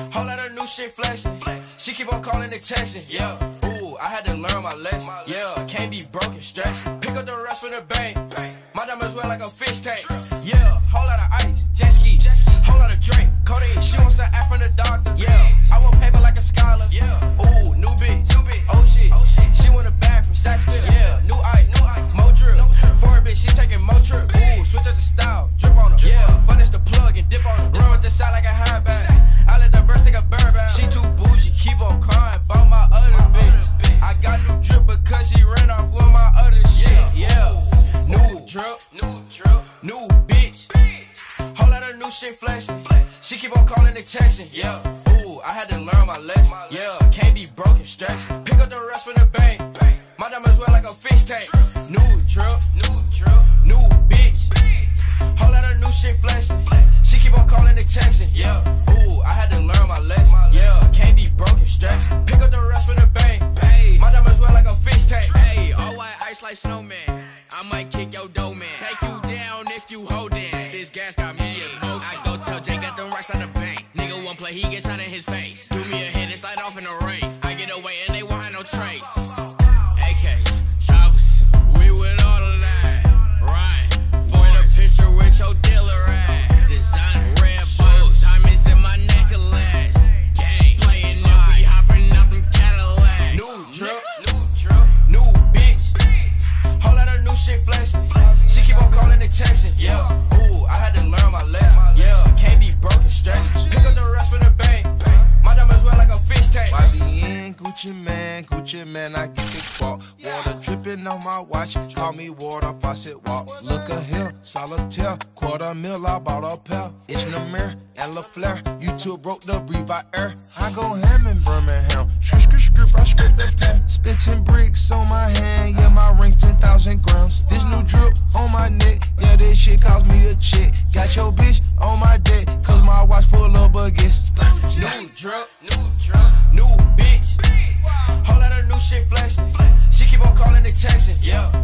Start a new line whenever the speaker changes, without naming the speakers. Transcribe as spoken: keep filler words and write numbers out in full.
Whole lot of new shit flashing. She keep on calling and texting. Yeah. Ooh, I had to learn my lesson. Yeah, can't be broken stretch. Pick up the rest from the bank. My diamonds wear like a fish tank. Yeah, whole lot of ice, jet ski, whole lot of drink, codeine. She wants an app from the doctor. Yeah, I want paper like a scholar. Yeah. Ooh, new bitch, oh shit. She want a bag from Saks. Yeah, new ice, more drip. Foreign bitch, she taking more trip. Ooh, switch up the style, drip on her. Yeah, furnish the plug and dip on her. Run with the side like a high bag. I let the birds take a bird back. She too bougie, keep on crying about my other bitch. I got new drip because she ran off with my other shit. Yeah, new drip, new drip, new bitch. Whole lot of new shit flashing. She keep on calling and texting. Yeah, ooh, I had to learn my lesson. Yeah, can't be broken stretch. Pick up the rest from the bank. My diamonds wear like a fish tank. New drip, new drip, new bitch. Whole lot of new shit flashing. She keep on calling and texting. Yeah, ooh, I had to learn my lesson. Yeah, can't be broken stretch. Pick up the rest from the bank. My diamonds wear like a fish tank.
Hey, all white ice like snowman. I might kick your dough man. Take you down if you hold in. This gas got me emotional. I go tell Jay got them racks out the bank. Nigga one play, he get shot in his face. Do me a hit and slide off in the rain. I get away and they won't have no trace. A Ks, choppers, we with all of that. Right, for the picture with your dealer at. Designer, red bottles, diamonds in my necklace. Gang, playing and we hopping out them Cadillacs.
New drip, new drip, new bitch. Whole lot of new shit flashing. She keep on calling and texting. Yeah, ooh, I had to learn my lesson. Yeah, can't be broken stretch. Pick up the rest from the bank. My diamonds wear like a fish tank.
Y B N, Gucci man, Gucci man, I get the quote. Water dripping on my watch, call me water faucet walk. Look a here, solitaire, quarter mil, I bought a pair. Itch in the mirror and La Flare, you two broke the breathe I air. I go ham in Birmingham, script, script, script, I script the pen. Spent ten bricks on my hand, yeah, my ring ten thousand grams. This new drip on my neck, yeah, this shit cost me a check. Got your bitch on my deck, cause my watch full of baguettes.
New drip, new drip, new bitch. Whole lot of new shit flashing. She keep on calling and texting. Yeah.